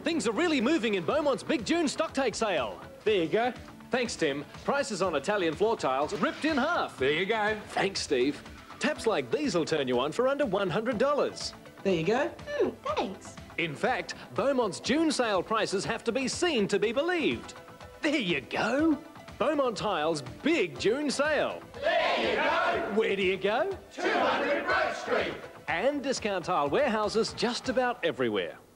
Things are really moving in Beaumont's big June stocktake sale. There you go. Thanks, Tim. Prices on Italian floor tiles ripped in half. There you go. Thanks, Steve. Taps like these will turn you on for under $100. There you go. Thanks. In fact, Beaumont's June sale prices have to be seen to be believed. There you go. Beaumont Tiles' big June sale. There you go! Where do you go? 200 Grove Street. And discount tile warehouses just about everywhere.